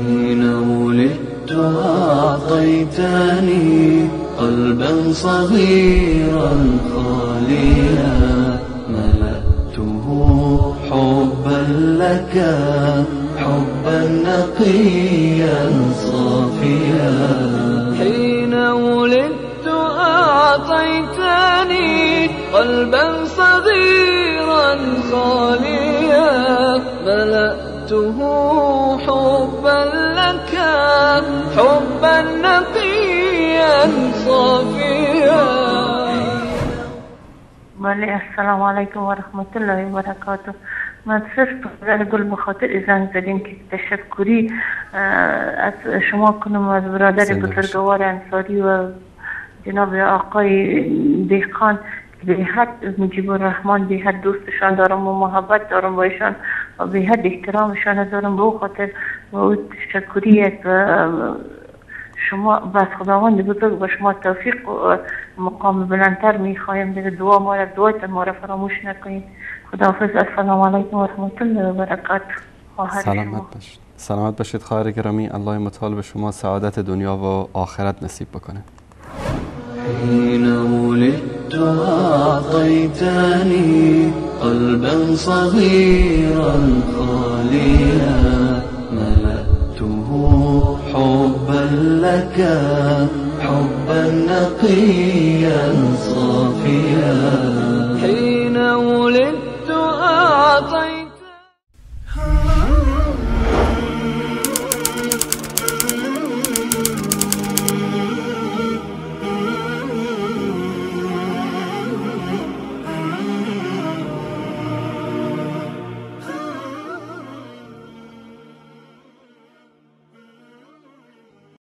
حين ولدت أعطيتني قلبا صغيرا خاليا ملأته حبا لك، حبا نقيا صافيا. حين ولدت أعطيتني قلبا صغيرا خاليا ملأته حبا لك، حبا نقيا صافيا. السلام عليكم ورحمة الله وبركاته. من صرت أقول بخاطر إذا زدين که تشکری از شما کنم از برادر بزرگوار انصاری و جناب آقای دهقان به حد مجیب الرحمن به حد دوستشان دارم و محبت دارم با ایشان و به حد احترامشان دارم. به او خاطر و او تشکری شما بس خداوند بزرگ با شما توفیق و مقام بلندتر میخوایم. دیگه دعا ما را فراموش نکنید. خداحافظ. السلام علیکم و رحمت الله و برکاته. سلامت باشید خواهر گرامی. الله متعال به شما سعادت دنیا و آخرت نصیب بکنه. حين ولدت أعطيتني قلبا صغيرا خاليا ملأته حبا لك، حبا نقيا صافيا. حين ولدت أعطيتني